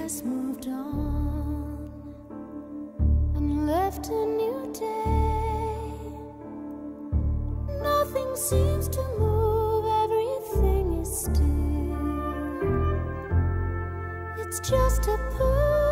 has moved on and left a new day. Nothing seems to move, everything is still. It's just a push.